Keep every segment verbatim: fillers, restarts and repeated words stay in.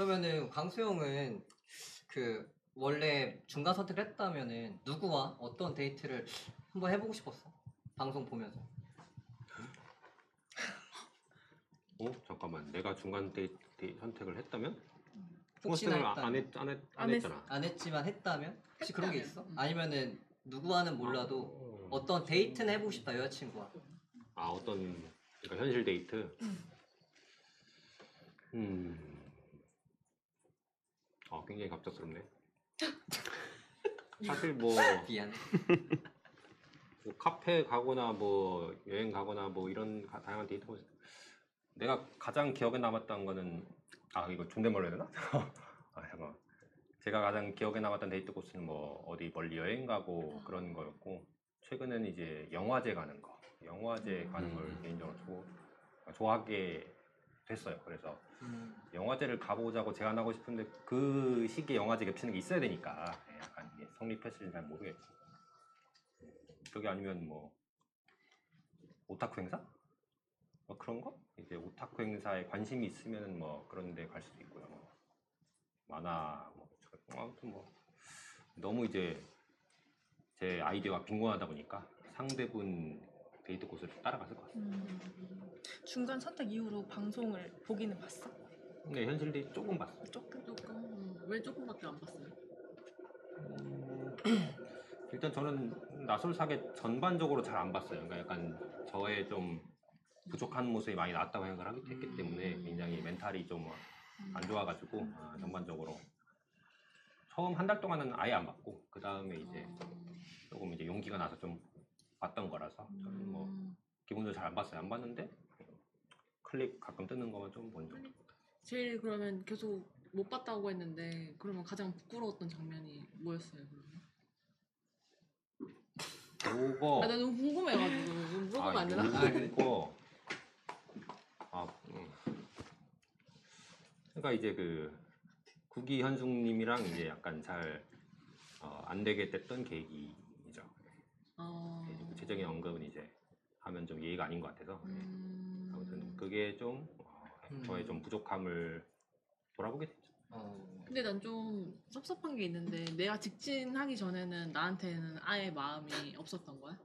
그러면은 강수영은 그 원래 중간 선택을 했다면은 누구와 어떤 데이트를 한번 해보고 싶었어? 방송 보면서. 어? 잠깐만, 내가 중간 데이트 선택을 했다면? 혹시나 선택을 했다면. 안, 했, 안, 했, 안 안 했- 했잖아. 안 했지만 했다면? 혹시 그런 게 있어? 했다면. 음. 아니면은 누구와는 몰라도 어. 어떤 데이트는 해보고 싶다 여자친구와. 아, 어떤, 그러니까 현실 데이트? 음. 음. 아, 굉장히 갑작스럽네. 사실 뭐, 미안해. 뭐 카페 가거나 뭐 여행 가거나 뭐 이런 가- 다양한 데이트 뭐 내가 가장 기억에 남았던 거는 아 이거 존댓말로 해야 되나? 아 잠깐만. 제가 가장 기억에 남았던 데이트 코스는 뭐 어디 멀리 여행 가고 그런 거였고 최근에는 이제 영화제 가는 거 영화제 가는 걸 음. 개인적으로 좋, 좋아하게 됐어요. 그래서 음. 영화제를 가보자고 제안하고 싶은데 그 시기에 영화제 겹치는 게 있어야 되니까 약간 이게 성립했을지는 잘 모르겠고 그게 아니면 뭐 오타쿠 행사? 뭐 그런 거? 이제 오타쿠 행사에 관심이 있으면은 뭐 그런 데 갈 수도 있고요. 뭐 만화 뭐 아무튼 뭐 너무 이제 제 아이디어가 빈곤하다 보니까 상대분 데이트 코스를 따라갔을 것 같습니다. 음. 중간 선택 이후로 방송을 보기는 봤어? 근데 현실 데이트 조금 봤어요. 조금? 조금? 음, 왜 조금밖에 안 봤어요? 음, 일단 저는 나솔사계 전반적으로 잘 안 봤어요. 그러니까 약간 저의 좀 부족한 모습이 많이 나왔다고 생각을 하기 했기 때문에 굉장히 멘탈이 좀 안 좋아가지고 아, 전반적으로 처음 한 달 동안은 아예 안 봤고 그 다음에 이제 조금 이제 용기가 나서 좀 봤던 거라서 저는 뭐 기본적으로 잘 안 봤어요. 안 봤는데 클립 가끔 뜨는 거만 좀 본 정도. 제일 그러면 계속 못 봤다고 했는데 그러면 가장 부끄러웠던 장면이 뭐였어요? 그러면? 요거 아, 나 너무 궁금해가지고 물어보면 안 되나? 요거 아, 음. 그러니까 이제 그 구기 현숙님이랑 이제 약간 잘 안 어, 되게 됐던 계기이죠. 어... 이제 구체적인 언급은 이제 하면 좀 예의가 아닌 것 같아서 음... 아무튼 그게 좀 어, 저의 좀 부족함을 돌아보게 됐죠. 어. 근데 난 좀 섭섭한 게 있는데 내가 직진하기 전에는 나한테는 아예 마음이 없었던 거야?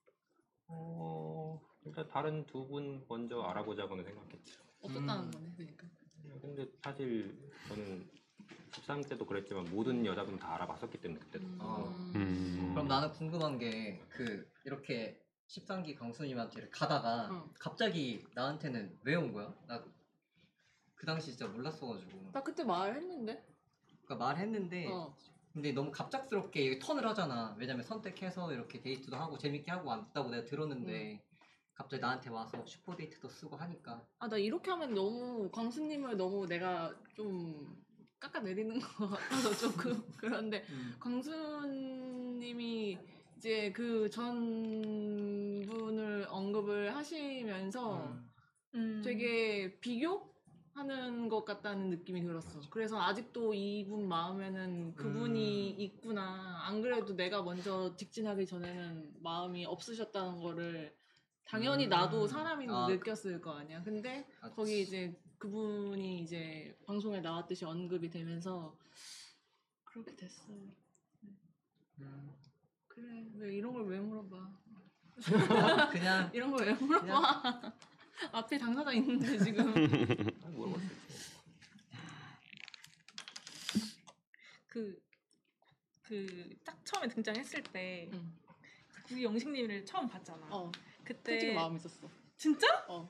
어, 일단 다른 두 분 먼저 알아보자고는 생각했죠. 없었다는 음. 거네, 그러니까. 근데 사실 저는 십삼 때도 그랬지만 모든 여자분 다 알아봤었기 때문에 그때도. 어. 음. 그럼 나는 궁금한 게 그 이렇게 십삼 기 강수님한테 가다가 어. 갑자기 나한테는 왜 온 거야? 나 그 당시 진짜 몰랐어가지고. 나 그때 말했는데? 그러니까 말했는데 어. 근데 너무 갑작스럽게 턴을 하잖아. 왜냐면 선택해서 이렇게 데이트도 하고 재밌게 하고 왔다고 내가 들었는데 갑자기 나한테 와서 슈퍼데이트도 쓰고 하니까 아, 나 이렇게 하면 너무 광수님을 너무 내가 좀 깎아내리는 것 같아서 조금 그런데 음. 광수님이 이제 그 전분을 언급을 하시면서 음. 음. 되게 비교하는 것 같다는 느낌이 들었어. 그래서 아직도 이분 마음에는 그분이 음. 있구나. 안 그래도 내가 먼저 직진하기 전에는 마음이 없으셨다는 거를 당연히 음. 나도 사람인 아, 느꼈을 거 아니야. 근데 아, 거기 이제 그분이 이제 방송에 나왔듯이 언급이 되면서 그렇게 됐어. 음. 그래, 왜 이런 걸 왜 물어봐? 그냥 이런 걸 왜 물어봐? 앞에 당사자 있는데 지금. 물어볼 수 있지. 그, 그, 딱 처음에 등장했을 때, 응. 구기 영식님을 처음 봤잖아. 어, 그때. 솔직히 마음 있었어. 진짜? 어.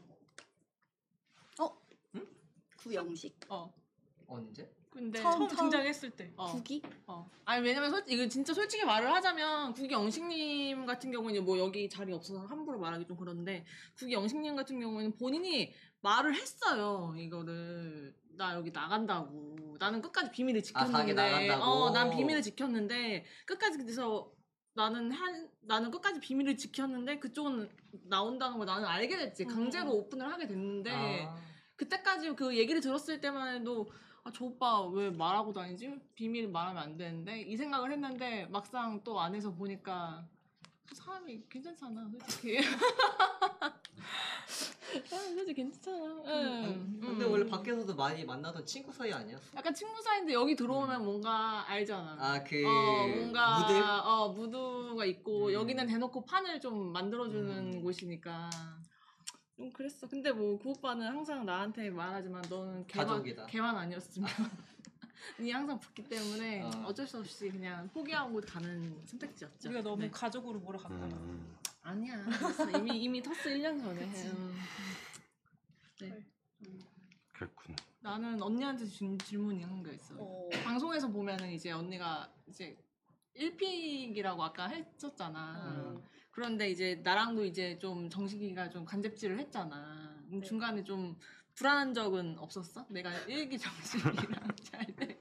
구영식. 어. 언제? 근데 처음, 처음, 처음. 등장했을 때. 어. 구기? 어. 아니 왜냐면 솔 이거 진짜 솔직히 말을 하자면 구기 영식님 같은 경우는 뭐 여기 자리 없어서 함부로 말하기 좀 그런데 구기 영식님 같은 경우에는 본인이 말을 했어요. 이거를 나 여기 나간다고. 나는 끝까지 비밀을 아, 사기 지켰는데 나간다고? 어, 난 비밀을 지켰는데 끝까지 그래서 나는 한 나는 끝까지 비밀을 지켰는데 그쪽은 나온다는 걸 나는 알게 됐지. 강제로 음. 오픈을 하게 됐는데 아. 그때까지 그 얘기를 들었을 때만 해도 아, 저 오빠 왜 말하고 다니지? 비밀 말하면 안 되는데 이 생각을 했는데 막상 또 안에서 보니까 그 사람이 괜찮잖아 솔직히. 솔직히 괜찮아. 음, 응. 근데 음. 원래 밖에서도 많이 만나던 친구 사이 아니었어? 약간 친구 사이인데 여기 들어오면 뭔가 알잖아. 아 그 어 뭔가 무드? 어 무드가 있고 음. 여기는 대놓고 판을 좀 만들어주는 음. 곳이니까 좀 그랬어. 근데 뭐 그 오빠는 항상 나한테 말하지만 너는 개만 가족이다. 개만 아니었으면 니 항상 붙기 때문에 어. 어쩔 수 없이 그냥 포기하고 가는 선택지였죠. 우리가 너무 네. 가족으로 몰아갔다. 음. 아니야. 됐어. 이미 이미 텄어 일 년 전에. 음. 네. 그랬군. 나는 언니한테 준 질문이 한 게 있어. 어. 방송에서 보면은 이제 언니가 이제 일 픽이라고 아까 했었잖아. 음. 그런데 이제 나랑도 이제 좀 정식이가 좀 간접질을 했잖아. 그럼 네. 중간에 좀 불안한 적은 없었어? 내가 일기 정식이랑 잘 돼.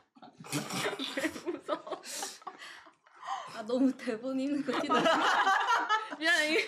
왜 웃어? 아 너무 대본 읽는 거 티나. 미안해.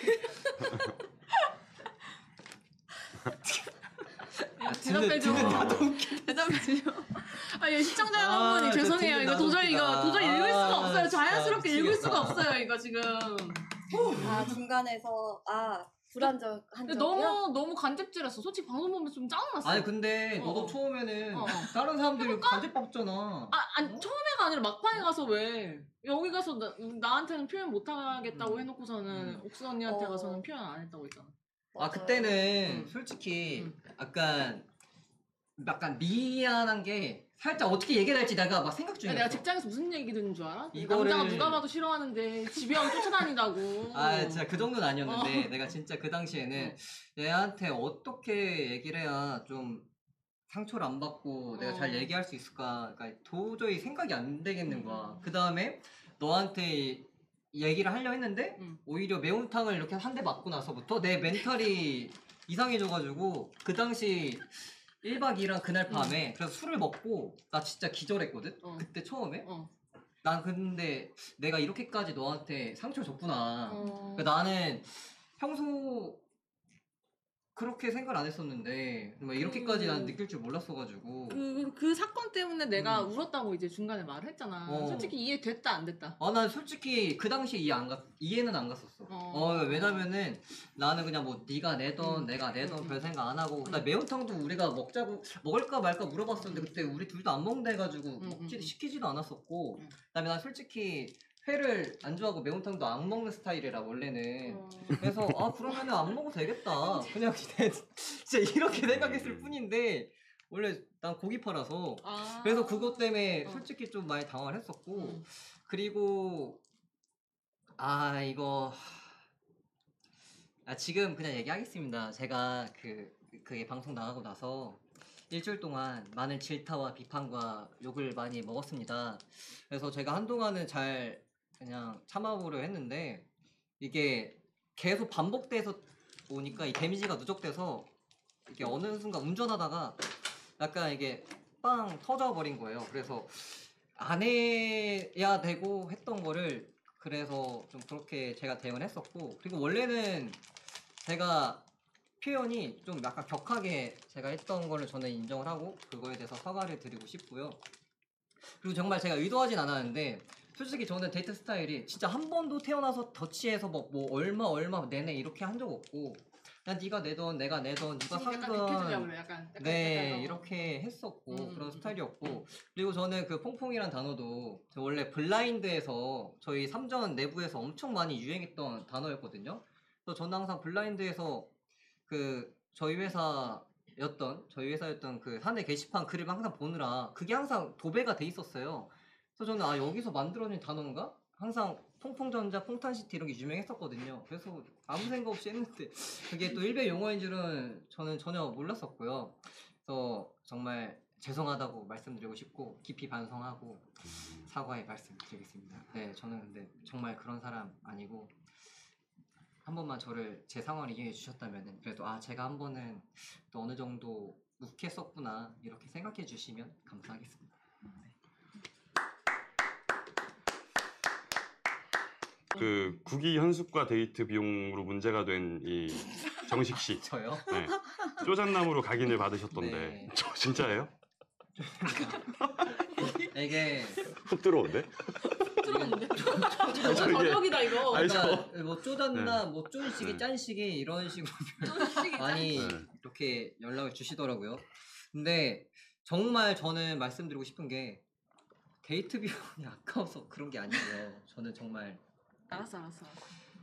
대답해줘. 대답해줘. 아, 예, 시청자 아, 여러분이 진짜 죄송해요. 듣는 이거 나도 도저히 이거 웃기다. 도저히 읽을 수가 아, 없어요. 진짜 자연스럽게 읽을 미치겠다. 수가 없어요. 이거 지금. 아 중간에서 아 불안정 한 근데 적이요? 너무 너무 간접질했어. 솔직히 방송 보면 좀 짜증났어. 아니 근데 어, 너도 어. 처음에는 어, 어. 다른 사람들이 간접 뽑잖아. 아, 아니 처음에가 아니라 막판에 가서 왜 여기 가서 나, 나한테는 표현 못 하겠다고 음. 해놓고서는 음. 옥수 언니한테 어. 가서는 표현 안 했다고 했잖아. 아 맞아요. 그때는 음. 솔직히 음. 약간 약간 미안한 게 살짝 어떻게 얘기를 할지 내가 막 생각 야, 중이었어. 내가 직장에서 무슨 얘기 듣는 줄 알아? 이거를- 남자가 누가 봐도 싫어하는데 집에 하면 쫓아다닌다고. 아 진짜 그 정도는 아니었는데 어. 내가 진짜 그 당시에는 얘한테 어떻게 얘기를 해야 좀 상처를 안 받고 내가 어. 잘 얘기할 수 있을까 그러니까 도저히 생각이 안 되겠는 거야. 음. 그 다음에 너한테 얘기를 하려 했는데 음. 오히려 매운탕을 이렇게 한 대 맞고 나서부터 내 멘탈이 이상해져가지고 그 당시 일 박 이 일한 그날 밤에 그래서 술을 먹고 나 진짜 기절했거든? 어. 그때 처음에? 어. 난 근데 내가 이렇게까지 너한테 상처를 줬구나. 어. 그러니까 나는 평소 그렇게 생각 안 했었는데 뭐 이렇게까지 난 느낄 줄 몰랐어가지고 그, 그 사건 때문에 내가 음. 울었다고 이제 중간에 말을 했잖아. 어. 솔직히 이해됐다 안 됐다. 아 난 솔직히 그 당시에 이해 안 갔, 이해는 안 갔었어. 어. 어, 왜냐면은 나는 그냥 뭐 네가 내던 음. 내가 내던 음. 별 생각 안 하고 그다음 매운탕도 우리가 먹자고 먹을까 말까 물어봤었는데 그때 우리 둘 다 안 먹는다 해가지고 음, 먹지 음, 음. 시키지도 않았었고 음. 그다음에 난 솔직히 회를 안 좋아하고 매운탕도 안 먹는 스타일이라 원래는 어. 그래서 아 그러면은 안 먹어도 되겠다 그냥 진짜 이렇게 생각했을 뿐인데 원래 난 고기파라서 아. 그래서 그것 때문에 어. 솔직히 좀 많이 당황을 했었고 음. 그리고 아 이거 아 지금 그냥 얘기하겠습니다. 제가 그 그게 방송 나가고 나서 일주일 동안 많은 질타와 비판과 욕을 많이 먹었습니다. 그래서 제가 한동안은 잘 그냥 참아보려 했는데 이게 계속 반복돼서 오니까 이 데미지가 누적돼서 이게 어느 순간 운전하다가 약간 이게 빵 터져버린 거예요. 그래서 안 해야 되고 했던 거를 그래서 좀 그렇게 제가 대응을 했었고 그리고 원래는 제가 표현이 좀 약간 격하게 제가 했던 거를 저는 인정을 하고 그거에 대해서 사과를 드리고 싶고요. 그리고 정말 제가 의도하진 않았는데 솔직히 저는 데이트 스타일이 진짜 한 번도 태어나서 더치해서 뭐, 뭐 얼마 얼마 내내 이렇게 한 적 없고 그냥 네가 내던 내가 내던 네가 지금 약간 사주던 백해주려고 약간, 약간 네 약간, 어. 이렇게 했었고 음, 그런 음, 스타일이었고 그리고 저는 그 퐁퐁이란 단어도 저 원래 블라인드에서 저희 삼전 내부에서 엄청 많이 유행했던 단어였거든요. 그래서 저는 항상 블라인드에서 그 저희 회사였던 저희 회사였던 그 사내 게시판 글을 항상 보느라 그게 항상 도배가 돼 있었어요. 그래서 저는 아 여기서 만들어낸 단어인가? 항상 퐁퐁전자, 퐁탄시티 이런 게 유명했었거든요. 그래서 아무 생각 없이 했는데 그게 또 일베 용어인 줄은 저는 전혀 몰랐었고요. 그래서 정말 죄송하다고 말씀드리고 싶고 깊이 반성하고 사과의 말씀드리겠습니다. 네, 저는 근데 정말 그런 사람 아니고 한 번만 저를 제 상황을 이해해 주셨다면 그래도 아 제가 한 번은 또 어느 정도 욱했었구나 이렇게 생각해 주시면 감사하겠습니다. 그 국위 현숙과 데이트 비용으로 문제가 된 이 정식 씨, 저요? 네. 쪼잔남으로 각인을 받으셨던데 네. 진짜예요? 이게 훅 들어온데? 쪼는데. 저게- 저격이다 이거. 아니, 그러니까 뭐 쪼잔다, 네. 뭐 쫀식이, 네. 짠식이 이런 식으로 쫀식이 많이 네. 이렇게 연락을 주시더라고요. 근데 정말 저는 말씀드리고 싶은 게 데이트 비용이 아까워서 그런 게 아니고요. 저는 정말 알았어 알았어. 알았어.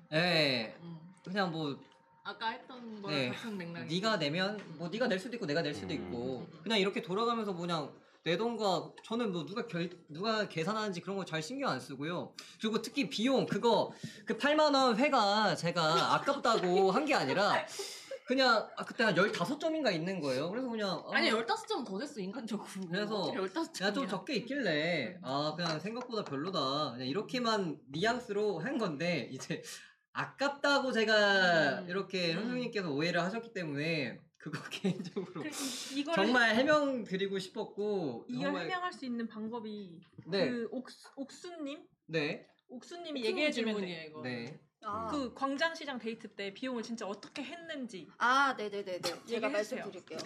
예 응. 그냥 뭐 아까 했던 거랑 네. 같은 맥락. 네가 내면 뭐 네가 낼 수도 있고 내가 낼 수도 음. 있고 그냥 이렇게 돌아가면서 그냥 내 돈과 저는 뭐 누가 결 누가 계산하는지 그런 거 잘 신경 안 쓰고요. 그리고 특히 비용 그거 그 팔만 원 회가 제가 아깝다고 한 게 아니라 그냥 아, 그때 한 열다섯 점인가 있는 거예요. 그래서 그냥 아, 아니 열다섯 점 더 됐어 인간적으로. 그래서 열다섯 점. 야, 좀 적게 있길래 아 그냥 생각보다 별로다 그냥 이렇게만 뉘앙스로 한 건데 이제 아깝다고 제가 음. 이렇게 음. 현수님께서 오해를 하셨기 때문에 그거 개인적으로 그 이- 이걸 정말 해명 드리고 싶었고 이걸 정말 해명할 수 있는 방법이 네, 그 옥수, 옥수님 네, 옥수님이 얘기해 주면 돼. 질문이야 이거. 네. 아, 그 광장시장 데이트 때 비용을 진짜 어떻게 했는지 아 네네네네. 제가 얘기해주세요. 말씀드릴게요.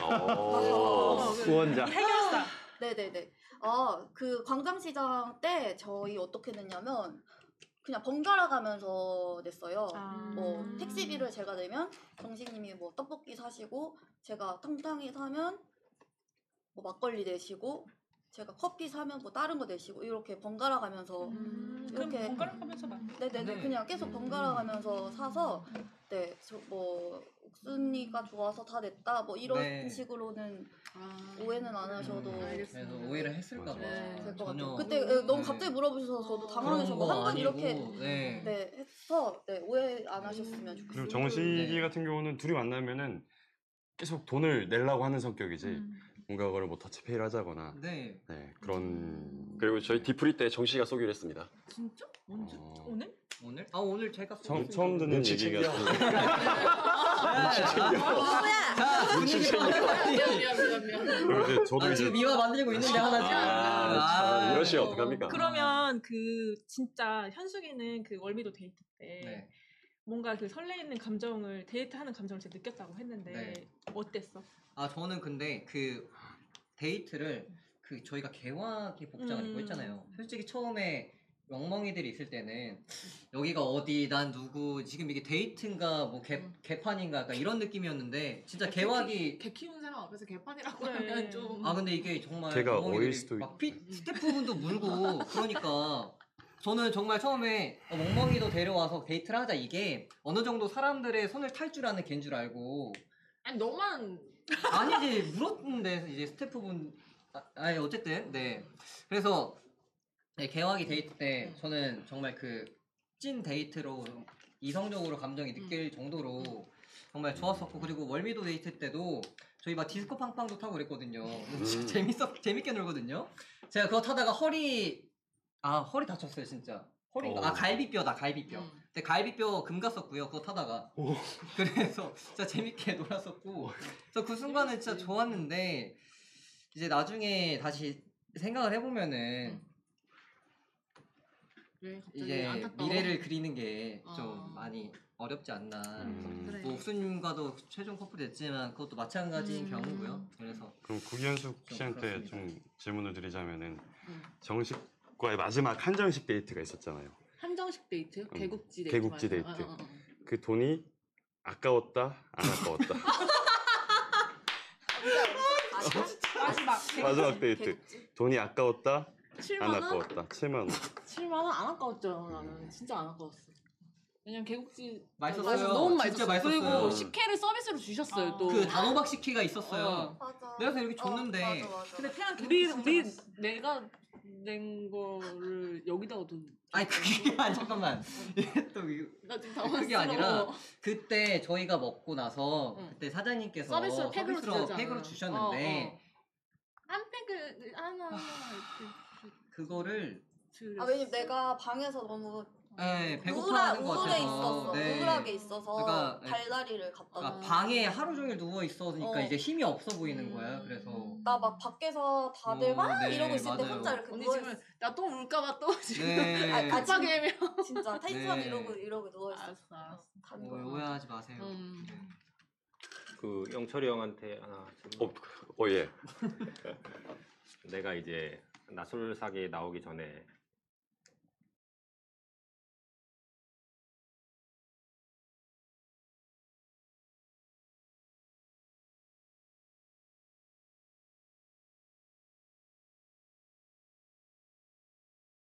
어. 후원자. 이 해결사. 네네네. 아, 그 광장시장 때 저희 어떻게 냈냐면 그냥 번갈아 가면서 냈어요. 아. 뭐 음. 택시비를 제가 내면 정식님이 뭐 떡볶이 사시고 제가 탕탕이 사면 뭐 막걸리 내시고 제가 커피 사면 뭐 다른 거 내시고 이렇게 번갈아 가면서 음, 이렇게- 그럼 번갈아 가면서 만 네네네 네. 그냥 계속 번갈아 가면서 사서 네 저 뭐 옥순이가 좋아서 다 냈다 뭐 이런 네. 식으로는 아. 오해는 안 하셔도 음, 알겠습니다. 그래서 오해를 했을까 봐 네. 될 것 전혀 같아요. 그때 에, 너무 네. 갑자기 물어보셔서 저도 그런 당황해서 거 한 번 아니고, 이렇게 네. 네 해서 네 오해 안 하셨으면 음. 좋겠어요. 그리고 정식이 네. 같은 경우는 둘이 만나면은 계속 돈을 내려고 하는 성격이지 음. 뭔가 그걸 뭐 터치페이를 하자거나 네. 네 그런 그리고 저희 디프리 때 정식이가 쏘기로 했습니다. 진짜? 언제? 어, 오늘? 오늘? 아 오늘 제가 처음, 쏘겠습니다. 처음 듣는 눈치 얘기 챙겨. 같은데 누구야? 자 분위기 미안 파악하니 미안 미안 미안. 그리고 이제 저도 아, 이제 지금 미화 만들고 있는데 하나 지금 아, 참, 이러시면 어떡합니까? 그러면 그 진짜 현숙이는 그 월미도 데이트 때 네. 뭔가 그 설레이는 감정을 데이트하는 감정을 제가 느꼈다고 했는데 네. 어땠어? 아 저는 근데 그 데이트를 그 저희가 개화기 복장을 입고 음. 했잖아요. 솔직히 처음에 멍멍이들이 있을 때는 여기가 어디 난 누구 지금 이게 데이트인가 뭐 개, 음. 개판인가 약간 이런 느낌이었는데 진짜 개 개화기 개 키우는 사람 앞에서 개판이라고 그래. 하면 좀. 아 근데 이게 정말 걔가 멍멍이들이 어릴 수도 막 있- 피, 스태프분도 물고 그러니까 저는 정말 처음에 어, 멍멍이도 데려와서 데이트를 하자 이게 어느 정도 사람들의 손을 탈 줄 아는 걔인 줄 알고 아니 너만 아니지 물었는데 이제 스태프분 아, 아니 어쨌든 네 그래서 네, 개화기 데이트 때 저는 정말 그 찐 데이트로 이성적으로 감정이 느낄 정도로 정말 좋았었고 그리고 월미도 데이트 때도 저희 막 디스코 팡팡도 타고 그랬거든요. 진짜 재밌었 재밌게 놀거든요. 제가 그거 타다가 허리 아 허리 다쳤어요 진짜. 허리가 아 어. 갈비뼈다 갈비뼈. 음. 근데 갈비뼈 금 갔었고요. 그거 타다가. 그래서 진짜 재밌게 놀았었고. 그래서 그 순간은 진짜 좋았는데 이제 나중에 다시 생각을 해보면은 음. 왜 갑자기 이제 안타까워? 미래를 그리는 게 좀 어. 많이 어렵지 않나. 음. 그래. 뭐 옥수님과도 최종 커플이 됐지만 그것도 마찬가지인 음. 경우고요. 그래서 그럼 구기현숙 좀 씨한테 그렇습니다. 좀 질문을 드리자면은 음. 정식과의 마지막 한정식 데이트가 있었잖아요. 한정식 데이트? 음. 개국지 데이트. 개국지 말이야. 데이트. 어, 어, 어. 그 돈이 아까웠다 안 아까웠다. 마지막 마지막 데이트 돈이 아까웠다 안 칠만 원? 아까웠다 칠만 원. 칠만 원 안 아까웠죠 나는 진짜 안 아까웠어. 왜냐면 개국지 맛있었어요. 너무 진짜 맛있었어. 맛있었어요. 그리고 식혜를 서비스로 주셨어요 아. 또. 그 단호박 식혜가 있었어요. 어. 맞아. 그래서 이렇게 줬는데 어, 맞아, 맞아. 근데 태양 우리 개국지 우리 진짜 맛있어. 내가 낸 거를 여기다가 둔. 아니 그게 아니 잠깐만 이게 또 이거- 나 지금 당황스러워. 그게 아니라 그때 저희가 먹고 나서 응. 그때 사장님께서 서비스로 팩으로 주셨잖아. 팩으로 주셨는데 어, 어. 한 팩을 하나 하나 이렇게 그거를 주- 아 왜냐면 내가 방에서 너무 네, 우울하, 배고파하는 것 우울해 같아서 있었어. 네. 우울하게 있어서 그러니까, 네. 발다리를 갖다 그러니까 놨어. 방에 하루 종일 누워 있어서니까 어. 이제 힘이 없어 보이는 음. 거야. 그래서 나 막 밖에서 다들 어, 막 네, 이러고 있을 때 맞아요. 혼자 이렇게 언니 누워있어. 지금 나 또 울까봐 또 지금 네. 아, 아, 급하게 해면. 진짜 텐션 네. 이러고 이러고 누워있어. 알았어 알았어. 다른 어, 거. 오해하지 마세요. 음. 네. 그 영철이 형한테 하나 질문. 어, 어 예. 내가 이제 나술사기 나오기 전에